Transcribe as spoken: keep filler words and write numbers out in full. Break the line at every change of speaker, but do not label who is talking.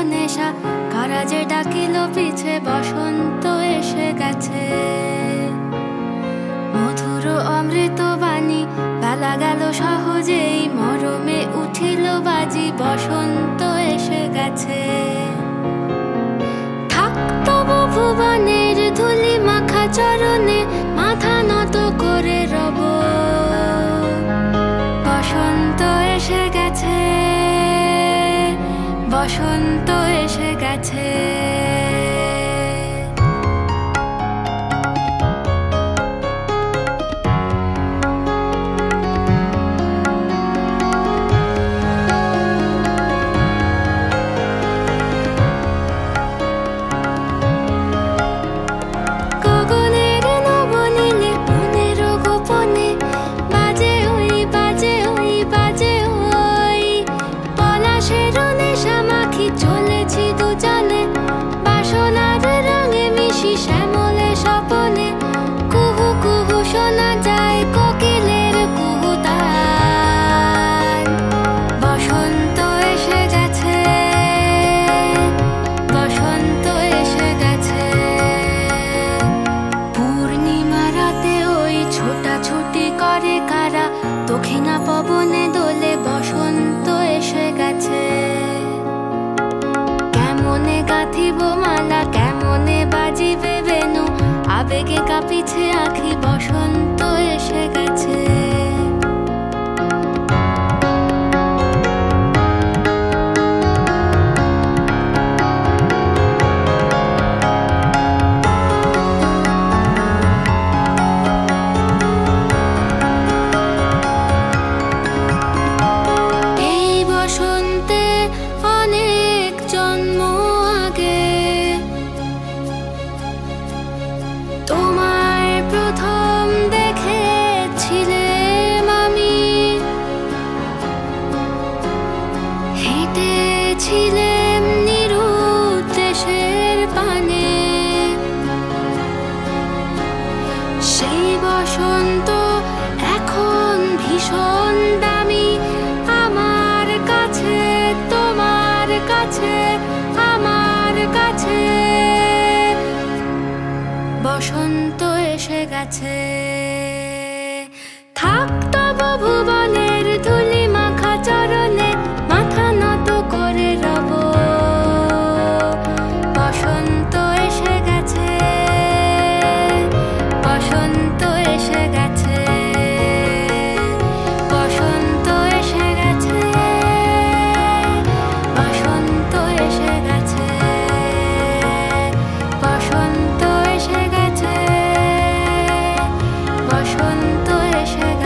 নেশা, কারা যে ডাকিল পিছে বসন্ত এসে গেছে। মধুর অমৃত বাণী বেলা গেল সহজেই, মরমে উঠিল বাজি বসন্ত এসে গেছে। থাক তবু ভুবনের ধুলি মাখা চরণে, মাথা নত করে রব। বসন্ত এসে গেছে, বসন্ত এসে গেছে। দক্ষিণা পবনে দোলে বসন্ত এসে গেছে। কেমনে গাঁথিব মালা, কেমনে বাজিবে বেনু, আবেগে কাঁপিছে আখি বসন্ত এসে গেছে। সেই বসন্ত এখন ভীষণ দামি আমার কাছে, তোমার কাছে, আমার কাছে। বসন্ত এসে গেছে। থাক তবু ভুবনের ধুলি মাখা চরণে, মাথা নত করে রব। বসন্ত এসে গেছে, বসন্ত এসে গেছে, বসন্ত এসে গেছে, বসন্ত এসে গেছে, বসন্ত এসে গেছে, বসন্ত এসে